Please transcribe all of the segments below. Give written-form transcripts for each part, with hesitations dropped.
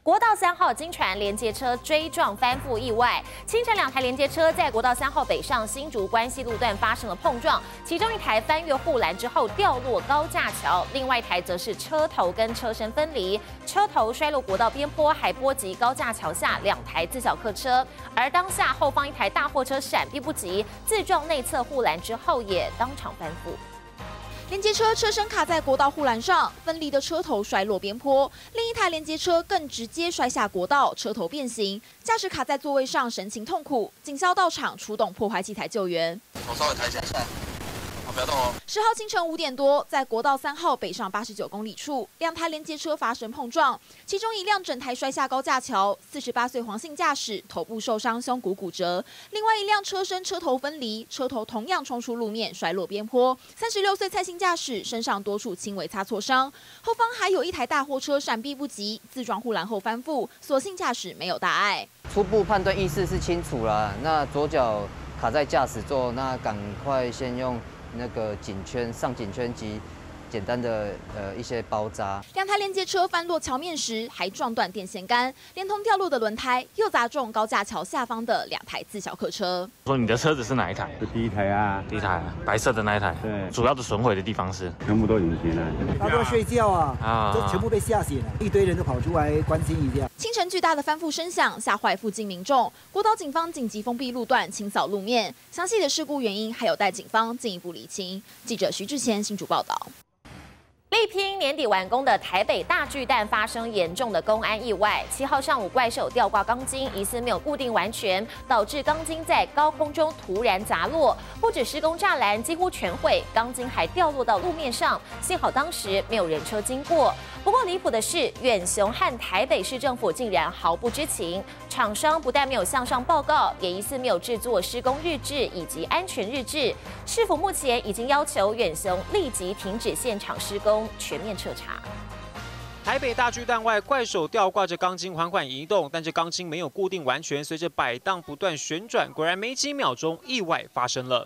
国道3号经传连接车追撞翻覆意外，清晨2台连接车在国道3号北上新竹关西路段发生了碰撞，其中一台翻越护栏之后掉落高架桥，另外一台则是车头跟车身分离，车头摔落国道边坡，还波及高架桥下2台自小客车，而当下后方一台大货车闪避不及，自撞内侧护栏之后也当场翻覆。 连接车车身卡在国道护栏上，分离的车头摔落边坡，另一台连接车更直接摔下国道，车头变形，驾驶卡在座位上，神情痛苦。警消到场出动破坏器材救援。 头稍微抬一下，不要动哦。 10号清晨5点多，在国道3号北上89公里处，2台连接车发生碰撞，其中一辆整台摔下高架桥，48岁黄姓驾驶头部受伤，胸骨骨折；另外一辆车身车头分离，车头同样冲出路面，摔落边坡。36岁蔡姓驾驶身上多处轻微擦挫伤，后方还有一台大货车闪避不及，自撞护栏后翻覆，所幸驾驶没有大碍。 初步判断意识是清楚啦，那左脚卡在驾驶座，那赶快先用那个上颈圈及简单的一些包扎。 2台连接车翻落桥面时，还撞断电线杆，连同掉落的轮胎，又砸中高架桥下方的2台自小客车。 说你的车子是哪一台？ 是第一台啊， 第一台，白色的那一台。 对， 主要的损毁的地方是全部都隐形了。 他都睡觉啊，都全部被吓醒了，一堆人都跑出来关心一下。 清晨巨大的翻覆声响吓坏附近民众，国岛警方紧急封闭路段，清扫路面。详细的事故原因还有待警方进一步厘清。记者徐志贤新竹报道。 力拼年底完工的台北大巨蛋发生严重的工安意外。7号上午，怪手吊挂钢筋疑似没有固定完全，导致钢筋在高空中突然砸落。不止施工栅栏几乎全毁，钢筋还掉落到路面上。幸好当时没有人车经过。不过离谱的是，远雄和台北市政府竟然毫不知情。厂商不但没有向上报告，也疑似没有制作施工日志以及安全日志。市府目前已经要求远雄立即停止现场施工。 全面彻查。 台北大巨蛋外，怪手吊挂着钢筋缓缓移动，但这钢筋没有固定完全，随着摆荡不断旋转，果然没几秒钟，意外发生了。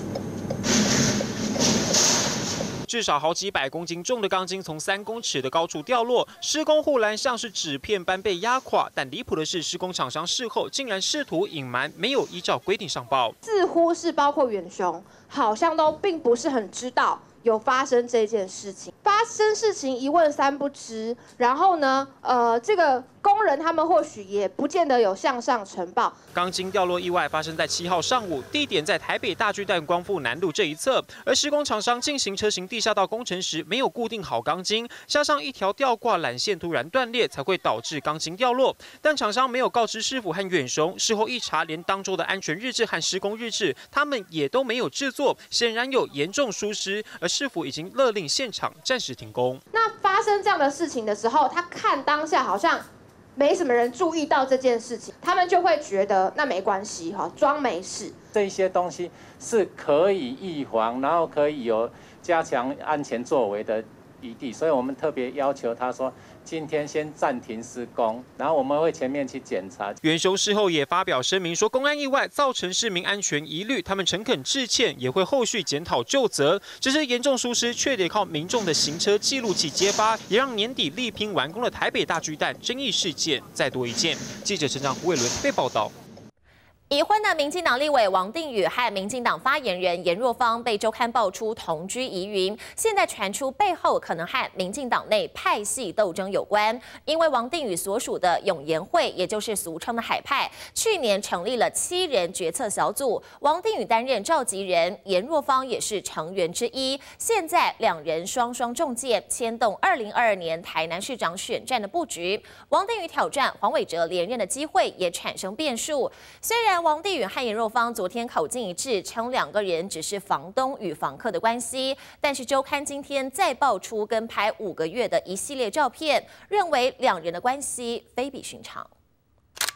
至少好几百公斤重的钢筋从3公尺的高处掉落，施工护栏像是纸片般被压垮。但离谱的是，施工厂商事后竟然试图隐瞒，没有依照规定上报， 似乎是包括远雄，好像都并不是很知道有发生这件事情。发生事情一问三不知，然后呢，这个工人他们或许也不见得有向上呈报。 钢筋掉落意外发生在7号上午，地点在台北大巨蛋光复南路这一侧，而施工厂商进行车型地下道工程时没有固定好钢筋，加上一条吊挂缆线突然断裂，才会导致钢筋掉落。但厂商没有告知市府和远雄，事后一查，连当周的安全日志和施工日志，他们也都没有制作，显然有严重疏失。而市府已经勒令现场暂时停工。 那发生这样的事情的时候，他看当下好像没什么人注意到这件事情，他们就会觉得那没关系哈，装没事。 这些东西是可以预防，然后可以有加强安全作为的余地，所以我们特别要求他说，今天先暂停施工，然后我们会全面去检查。 远雄事后也发表声明说，公安意外造成市民安全疑虑，他们诚恳致歉，也会后续检讨究责。只是严重疏失，却得靠民众的行车记录器揭发，也让年底力拼完工的台北大巨蛋争议事件再多一件。记者陈长胡伟伦被报道。 已婚的民进党立委王定宇和民进党发言人颜若芳被周刊爆出同居疑云，现在传出背后可能和民进党内派系斗争有关。因为王定宇所属的永延会，也就是俗称的海派，去年成立了7人决策小组，王定宇担任召集人，颜若芳也是成员之一。现在2人双双中箭，牵动2022年台南市长选战的布局。王定宇挑战黄伟哲连任的机会也产生变数。虽然王定宇和颜若芳昨天口径一致，称2个人只是房东与房客的关系，但是周刊今天再爆出跟拍5个月的一系列照片，认为2人的关系非比寻常。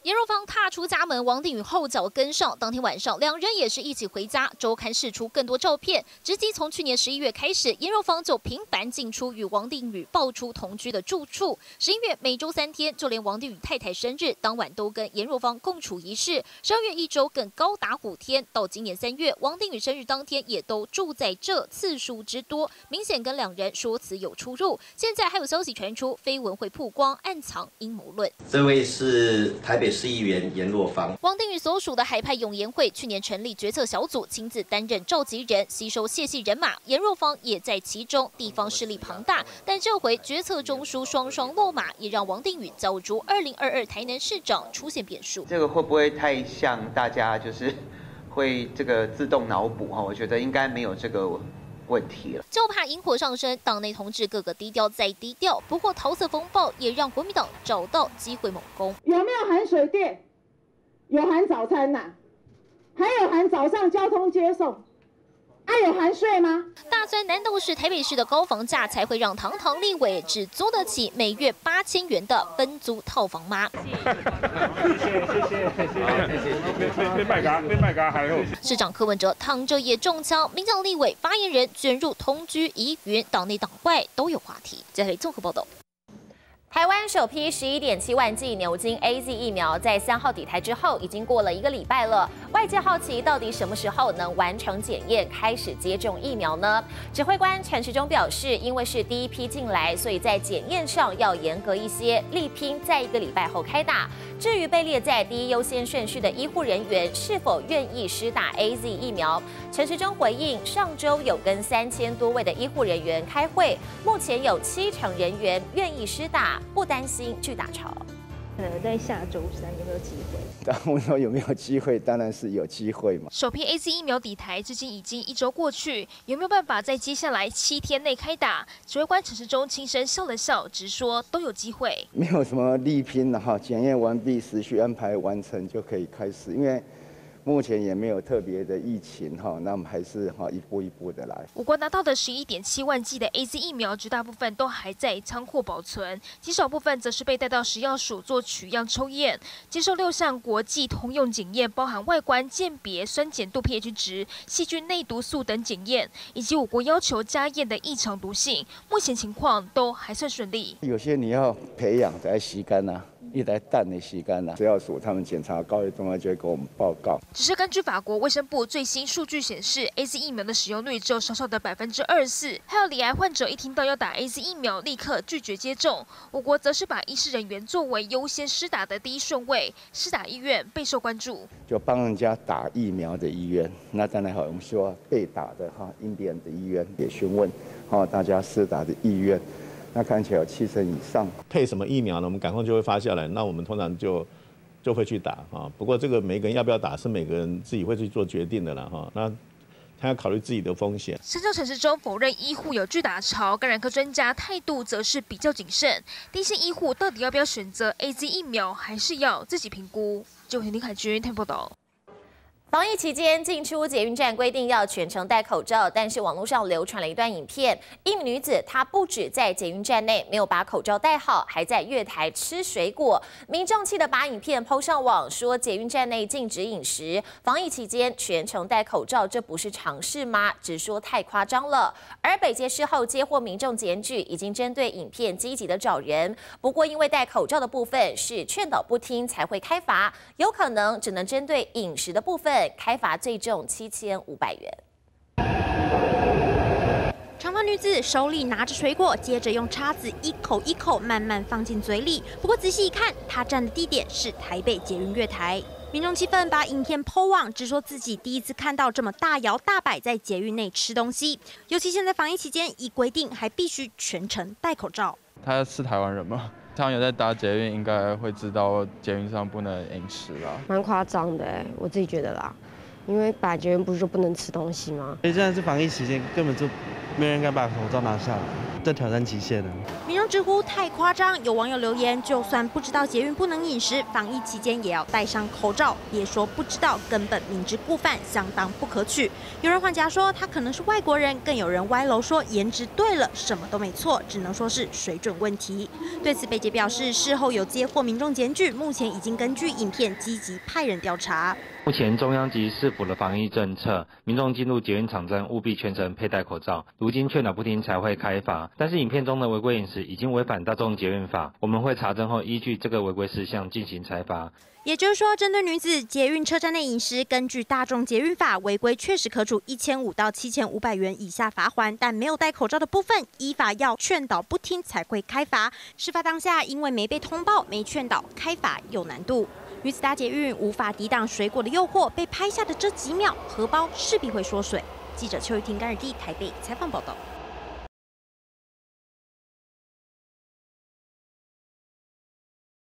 颜若芳踏出家门，王定宇后脚跟上。当天晚上，两人也是一起回家。周刊释出更多照片，直击从去年11月开始，颜若芳就频繁进出与王定宇爆出同居的住处。11月每周3天，就连王定宇太太生日当晚都跟颜若芳共处一室。12月1周更高达5天，到今年3月，王定宇生日当天也都住在这，次数之多，明显跟两人说辞有出入。现在还有消息传出，绯闻会曝光，暗藏阴谋论。 这位是台北市议员颜若芳。 王定宇所属的海派永延会去年成立决策小组，亲自担任召集人，吸收谢系人马。颜若芳也在其中，地方势力庞大。但这回决策中枢双双落马，也让王定宇角逐2022台南市长出现变数。 这个会不会太像大家就是会这个自动脑补哈？我觉得应该没有这个问题了， 就怕引火上身，党内同志个个低调再低调。不过桃色风暴也让国民党找到机会猛攻。 有没有含水电？有含早餐呐、还有含早上交通接送。有含税吗？ 大专难道是台北市的高房价才会让堂堂立委只租得起每月8000元的分租套房吗？市长柯文哲躺着也中枪，民进党立委发言人卷入同居疑云，党内党外都有话题。接下来综合报道。 台湾首批11.7万剂牛津 AZ 疫苗在3号抵台之后，已经过了1个礼拜了。外界好奇，到底什么时候能完成检验，开始接种疫苗呢？指挥官陈时中表示，因为是第一批进来，所以在检验上要严格一些，力拼在1个礼拜后开打。至于被列在第一优先顺序的医护人员是否愿意施打 AZ 疫苗，陈时中回应，上周有跟3000多位的医护人员开会，目前有70%人员愿意施打。不担心拒打潮， 可能在下周3有没有机会？ 当然，我说有没有机会，当然是有机会嘛。 首批 AZ 疫苗抵台，至今已经1周过去，有没有办法在接下来7天内开打？指挥官陈时中轻声笑了笑，直说都有机会。 没有什么力拼了哈，检验完毕，时序安排完成就可以开始，因为目前也没有特别的疫情哈，那我们还是一步一步的来。 我国拿到的11.7万剂的 AZ 疫苗，绝大部分都还在仓库保存，极少部分则是被带到食药署做取样抽验，接受6项国际通用检验，包含外观鉴别、酸碱度 pH 值、细菌内毒素等检验，以及我国要求加验的异常毒性，目前情况都还算顺利。 有些你要培养才吸干呐。一来蛋的吸干了，食药署他们检查高危重要就会给我们报告。 只是根据法国卫生部最新数据显示 ，AZ 疫苗的使用率只有少少的24%。还有罹癌患者一听到要打 AZ 疫苗，立刻拒绝接种。我国则是把医师人员作为优先施打的第一顺位，施打意愿备受关注。 就帮人家打疫苗的医院，那当然好，我们说被打的印第安的医院也询问大家施打的意愿。那看起来有70%以上。 配什么疫苗呢？我们感况就会发下来，那我们通常就会去打啊。不过这个每个人要不要打是每个人自己会去做决定的啦哈。那他要考虑自己的风险。 深圳陈时中否认医护有拒打潮，感染科专家态度则是比较谨慎。第一线医护到底要不要选择 AZ 疫苗，还是要自己评估？就林凯君报道。 防疫期间进出捷运站规定要全程戴口罩，但是网络上流传了一段影片，一名女子她不止在捷运站内没有把口罩戴好，还在月台吃水果。民众气得把影片 PO 上网，说捷运站内禁止饮食，防疫期间全程戴口罩，这不是常事吗？只说太夸张了。而北捷事后接获民众检举，已经针对影片积极的找人，不过因为戴口罩的部分是劝导不听才会开罚，有可能只能针对饮食的部分。开罚最重7500元。 长发女子手里拿着水果，接着用叉子一口一口慢慢放进嘴里。不过仔细一看，她站的地点是台北捷运月台。民众气愤，把影片 PO 网，只说自己第一次看到这么大摇大摆在捷运内吃东西。尤其现在防疫期间，依规定还必须全程戴口罩。 他是台湾人吗？他有在搭捷运，应该会知道捷运上不能饮食啦。 蛮夸张的我自己觉得啦。因为把捷运不是就不能吃东西吗？ 现在是防疫期间，根本就没人敢把口罩拿下来。 在挑战极限了。 民众直呼太夸张，有网友留言，就算不知道捷运不能饮食，防疫期间也要戴上口罩。别说不知道，根本明知故犯，相当不可取。有人换假说他可能是外国人，更有人歪楼说颜值对了，什么都没错，只能说是水准问题。对此，北捷表示，事后有接获民众检举，目前已经根据影片积极派人调查。 目前中央及市府的防疫政策，民众进入捷运场站务必全程佩戴口罩。如今劝导不听才会开罚，但是影片中的违规饮食已经违反大众捷运法，我们会查证后依据这个违规事项进行裁罚。 也就是说，针对女子捷运车站内饮食，根据大众捷运法违规，确实可处1500到7500元以下罚锾，但没有戴口罩的部分，依法要劝导不听才会开罚。事发当下，因为没被通报、没劝导，开罚有难度。女子搭捷运无法抵挡水果的诱惑，被拍下的这几秒，荷包势必会缩水。记者邱玉婷、甘尔蒂台北采访报道。